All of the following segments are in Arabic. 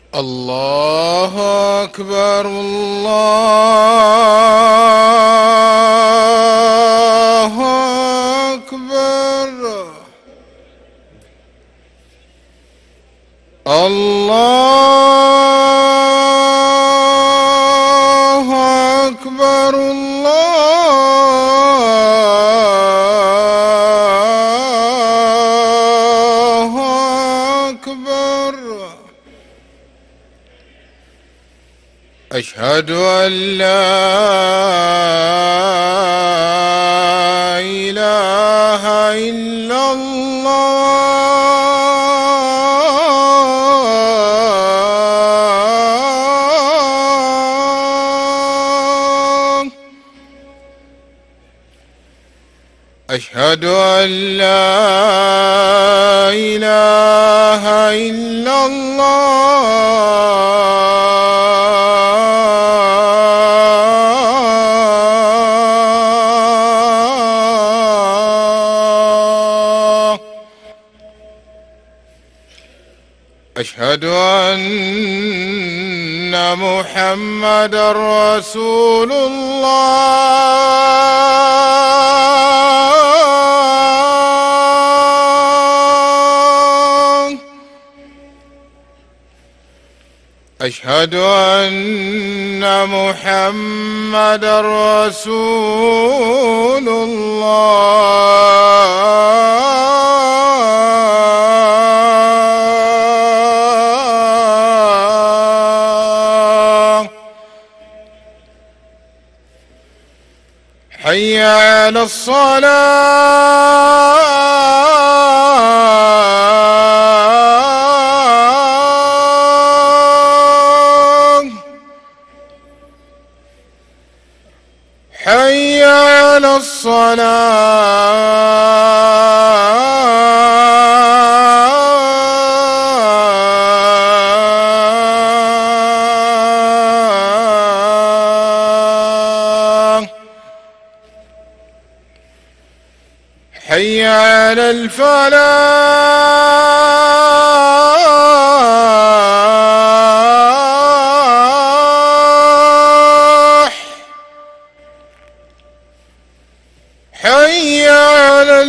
الله أكبر الله أكبر الله أكبر الله أكبر. أشهد أن لا إله إلا الله. أشهد أن لا إله إلا الله. أشهد أن محمدًا رسول الله. أشهد أن محمدًا رسول الله. حي على الصلاة. حي على الصلاة. حي على الفلاح. حي على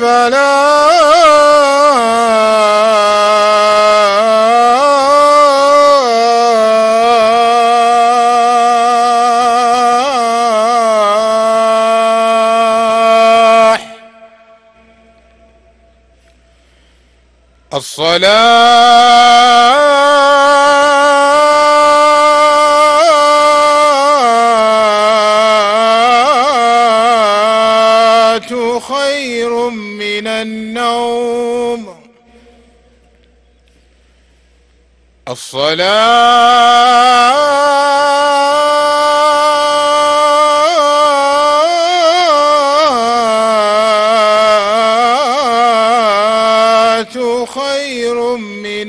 الفلاح. الصلاة خير من النوم. الصلاة خير من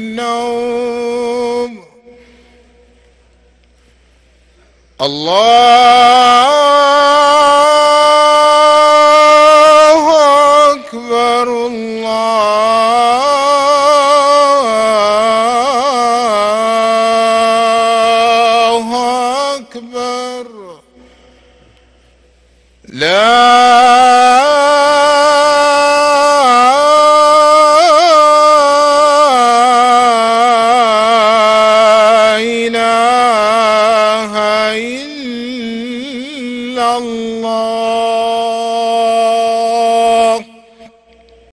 النوم. الله أكبر الله أكبر. لا إله إلا الله.